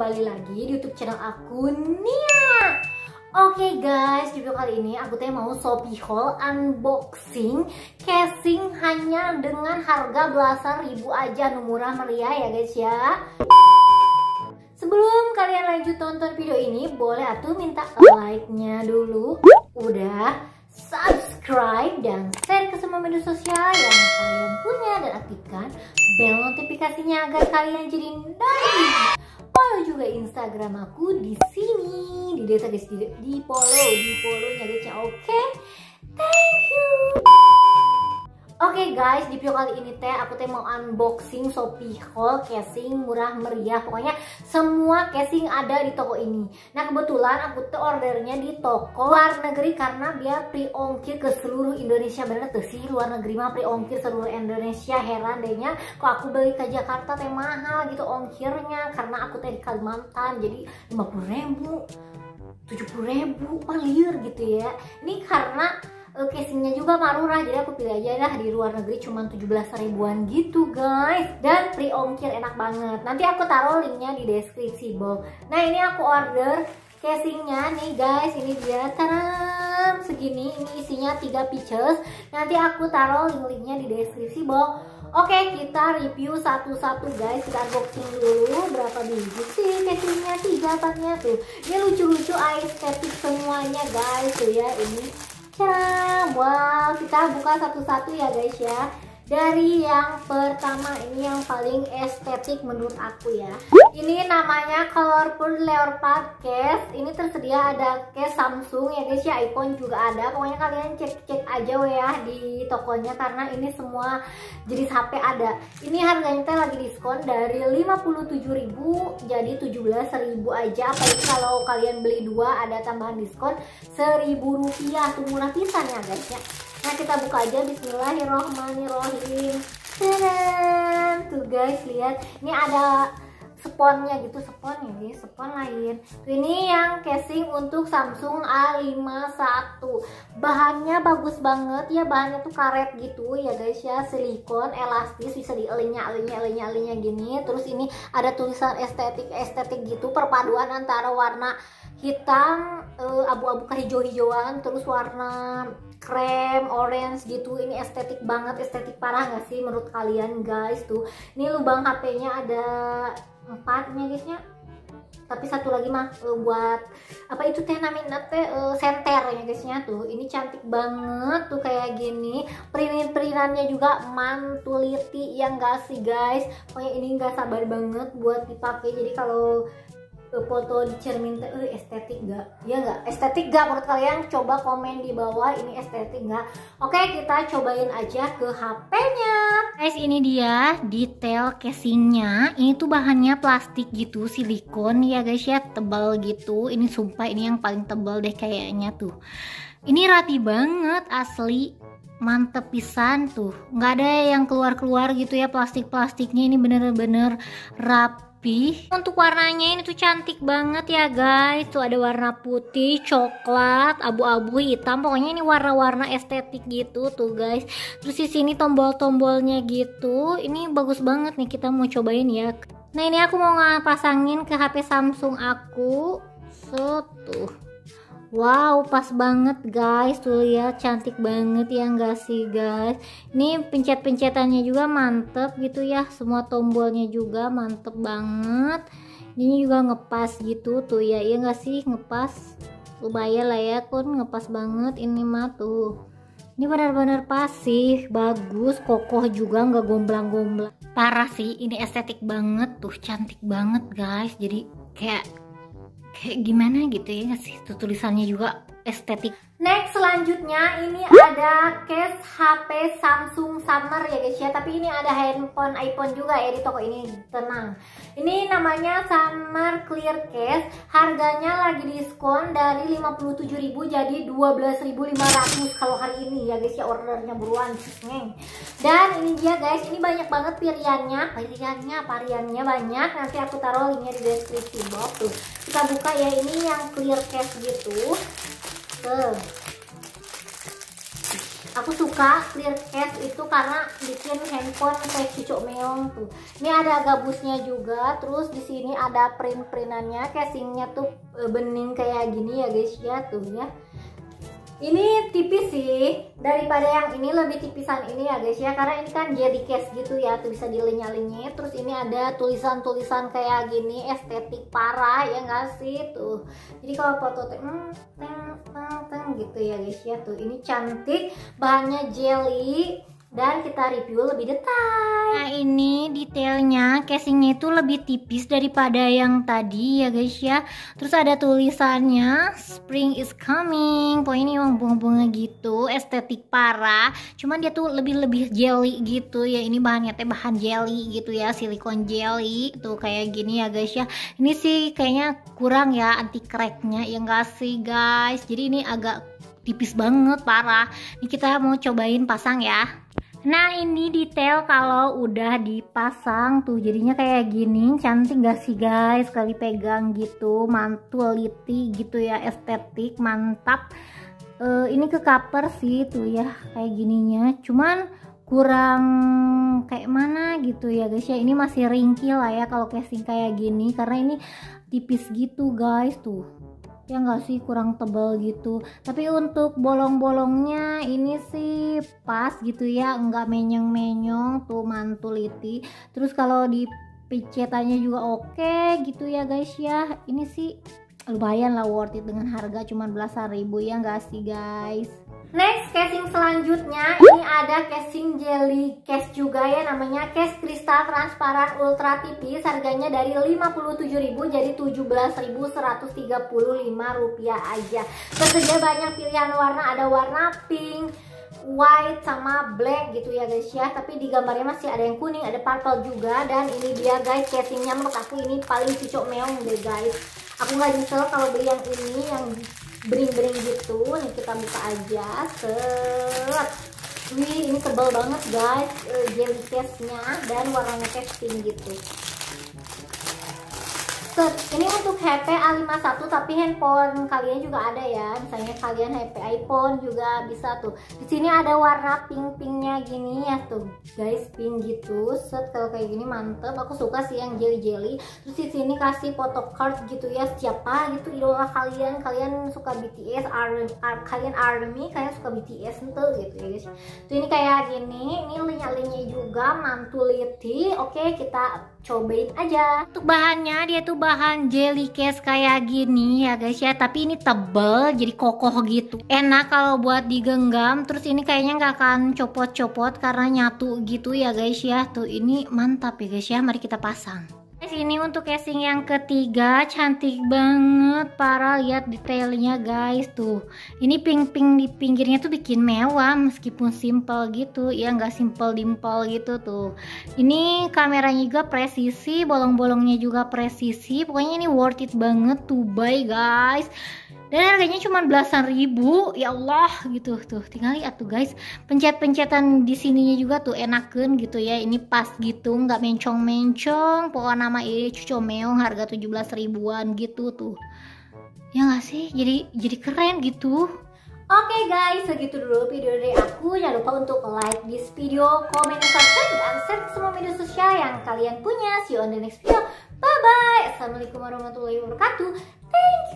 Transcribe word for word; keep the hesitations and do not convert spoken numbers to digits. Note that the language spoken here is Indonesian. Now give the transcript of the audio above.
kembali lagi di YouTube channel aku Nia. Oke guys, di video kali ini aku teh mau Shopee haul unboxing casing hanya dengan harga belasan ribu aja, nu murah meriah ya guys ya. Sebelum kalian lanjut tonton video ini, boleh atuh minta like-nya dulu. Udah, subscribe dan share ke semua media sosial yang kalian punya dan aktifkan bel notifikasinya agar kalian jadi notifikasi. Follow juga Instagram aku di sini, di data guys, di, di follow, di follownya guys ya. Oke, thank you. Oke okay guys, di video kali ini teh aku teh mau unboxing Shopee haul casing murah meriah. Pokoknya semua casing ada di toko ini. Nah kebetulan aku tuh ordernya di toko luar negeri karena dia free ongkir ke seluruh Indonesia. Bener tuh sih, luar negeri mah free ongkir seluruh Indonesia. Heran dehnya kok aku beli ke Jakarta teh mahal gitu ongkirnya, karena aku teh di Kalimantan jadi lima puluh ribu, tujuh puluh ribu, palir gitu ya. Ini karena Uh, casingnya juga murah, jadi aku pilih aja dah di luar negeri cuma tujuh belas ribuan gitu guys, dan free ongkir, enak banget. Nanti aku taruh linknya di deskripsi box. Nah ini aku order casingnya nih guys, ini dia, taram, segini, ini isinya tiga pieces. Nanti aku taruh link-linknya di deskripsi box. Oke, kita review satu-satu guys. Kita unboxing dulu berapa biji sih casingnya, tiga apanya tuh. Ini lucu-lucu estetik semuanya guys tuh ya, ini. Cara, wow, kita buka satu-satu ya guys ya. Dari yang pertama, ini yang paling estetik menurut aku ya. Ini namanya Colorful Leopard Case. Ini tersedia ada case Samsung ya guys ya, iPhone juga ada. Pokoknya kalian cek-cek aja ya di tokonya, karena ini semua jenis H P ada. Ini harganya teh lagi diskon dari lima puluh tujuh ribu jadi tujuh belas ribu aja. Apalagi kalau kalian beli dua ada tambahan diskon seribu rupiah. Tuh murah pisan ya guys ya. Nah kita buka aja, bismillahirrohmanirrohim. Tuh guys, lihat, ini ada sponnya gitu, spon ini, spon lain. Ini yang casing untuk Samsung A lima satu. Bahannya bagus banget ya, bahannya tuh karet gitu ya guys ya, silikon, elastis, bisa dielinya, elinya, elinya, elinya gini. Terus ini ada tulisan estetik, estetik gitu, perpaduan antara warna hitam, abu-abu kehijau-hijauan, terus warna krem, orange gitu. Ini estetik banget, estetik parah gak sih menurut kalian guys tuh. Ini lubang H P-nya ada empatnya guysnya, tapi satu lagi mah uh, buat apa itu teh namanya teh uh, senter ya guysnya tuh. Ini cantik banget tuh kayak gini, print-printannya juga mantuliti yang gak sih guys. Pokoknya ini gak sabar banget buat dipakai. Jadi kalau foto di cermin teh uh, estetik gak? Ya gak? Estetik gak menurut kalian? Coba komen di bawah, ini estetik gak? Oke, kita cobain aja ke H P-nya. Guys, ini dia detail casingnya. Ini tuh bahannya plastik gitu, silikon ya guys ya, tebal gitu. Ini sumpah ini yang paling tebal deh kayaknya tuh. Ini rapi banget asli, mantep pisan tuh. Nggak ada yang keluar-keluar gitu ya plastik-plastiknya. Ini bener-bener rapi. Untuk warnanya ini tuh cantik banget ya guys. Tuh ada warna putih, coklat, abu-abu, hitam. Pokoknya ini warna-warna estetik gitu tuh guys. Terus di sini tombol-tombolnya gitu. Ini bagus banget nih, kita mau cobain ya. Nah ini aku mau pasangin ke H P Samsung aku. So tuh, wow, pas banget guys. Tuh lihat, cantik banget ya enggak sih guys. Ini pencet-pencetannya juga mantep gitu ya. Semua tombolnya juga mantep banget. Ini juga ngepas gitu tuh ya. Iya enggak sih, ngepas. Lumayan lah ya, kun ngepas banget ini mah tuh. Ini benar-benar pas sih, bagus, kokoh juga, nggak gomblang-gomblang. Parah sih, ini estetik banget tuh, cantik banget guys. Jadi kayak kayak gimana gitu ya sih, tuh tulisannya juga estetik. Next selanjutnya ini ada case H P Samsung Summer ya guys ya, tapi ini ada handphone iPhone juga ya di toko ini, tenang. Ini namanya Summer Clear Case, harganya lagi diskon dari lima puluh tujuh ribu jadi dua belas ribu lima ratus kalau hari ini ya guys ya, ordernya buruan neng. Dan ini dia guys, ini banyak banget pilihannya, pilihannya, variannya banyak. Nanti aku taruh linknya di deskripsi box tuh. Kita buka ya, ini yang clear case gitu. Tuh. Aku suka clear case itu karena bikin handphone kayak cucok meong tuh. Ini ada gabusnya juga, terus di sini ada print-printannya, casingnya tuh bening kayak gini ya guys ya tuh ya. Ini tipis sih, daripada yang ini lebih tipisan ini ya guys ya, karena ini kan jelly case gitu ya, tuh bisa dilenyap-lenyap. Terus ini ada tulisan-tulisan kayak gini, estetik parah ya nggak sih tuh. Jadi kalau foto tuh hmm, teng, teng, teng, gitu ya guys ya tuh. Ini cantik, bahannya jelly. Dan kita review lebih detail. Nah ini detailnya, casingnya itu lebih tipis daripada yang tadi ya guys ya. Terus ada tulisannya spring is coming. Pokoknya ini emang bunga-bunga gitu, estetik parah. Cuman dia tuh lebih-lebih jelly gitu ya. Ini bahannya teh bahan jelly gitu ya, silikon jelly tuh kayak gini ya guys ya. Ini sih kayaknya kurang ya anti cracknya ya enggak sih guys. Jadi ini agak tipis banget parah. Ini kita mau cobain pasang ya. Nah ini detail kalau udah dipasang tuh jadinya kayak gini, cantik gak sih guys, sekali pegang gitu, mantul liti gitu ya, estetik mantap. Uh, ini ke cover sih tuh ya kayak gininya, cuman kurang kayak mana gitu ya guys ya. Ini masih ringkih lah ya kalau casing kayak gini, karena ini tipis gitu guys tuh ya nggak sih, kurang tebal gitu. Tapi untuk bolong-bolongnya ini sih pas gitu ya, nggak menyong-menyong tuh, mantuliti. Terus kalau di picetannya juga oke gitu ya guys ya. Ini sih lumayan lah, worth it dengan harga cuma belasan ribu ya nggak sih guys. Next casing selanjutnya ini ada casing jelly case juga ya, namanya case kristal transparan ultra tipis. Harganya dari lima puluh tujuh ribu jadi tujuh belas ribu seratus tiga puluh lima rupiah aja. Tersedia banyak pilihan warna, ada warna pink, white sama black gitu ya guys ya. Tapi di gambarnya masih ada yang kuning, ada purple juga. Dan ini dia guys casingnya, menurut aku ini paling cocok meong deh guys. Aku nggak nyesel kalau beli yang ini, yang bering-bering gitu. Nih kita buka aja, set. Wih ini tebal banget guys, uh, jelly case-nya, dan warnanya kayak pink gitu. Set. Ini untuk H P A lima satu, tapi handphone kalian juga ada ya. Misalnya kalian H P iPhone juga bisa tuh. Di sini ada warna pink-pinknya gini ya tuh guys, pink gitu. Set, kalau kayak gini mantep. Aku suka sih yang jelly-jelly. Terus di sini kasih photocard gitu ya. Siapa gitu idola kalian? Kalian suka B T S, Army, Ar kalian Army, kalian suka B T S entuh gitu ya guys. Tuh ini kayak gini. Ini linya-linya juga mantuliti. Oke, kita cobain aja. Untuk bahannya dia tuh bahan jelly case kayak gini ya guys ya, tapi ini tebel jadi kokoh gitu, enak kalau buat digenggam. Terus ini kayaknya nggak akan copot-copot karena nyatu gitu ya guys ya. Tuh ini mantap ya guys ya, mari kita pasang. Ini untuk casing yang ketiga, cantik banget parah, lihat detailnya guys tuh. Ini pink-pink di pinggirnya tuh bikin mewah meskipun simple gitu ya, nggak simple dimple gitu tuh. Ini kameranya juga presisi, bolong-bolongnya juga presisi. Pokoknya ini worth it banget to buy guys. Dan harganya cuma belasan ribu, ya Allah gitu tuh. Tinggal lihat tuh guys, pencet-pencetan di sininya juga tuh enakan gitu ya. Ini pas gitu, nggak mencong-mencong. Pokoknya nama ini cuco meong, harga tujuh belas ribuan gitu tuh. Ya nggak sih? Jadi jadi keren gitu. Oke guys, segitu dulu video dari aku. Jangan lupa untuk like this video, komen, dan subscribe, dan share ke semua media sosial yang kalian punya. See you on the next video. Bye bye. Assalamualaikum warahmatullahi wabarakatuh. Thank you.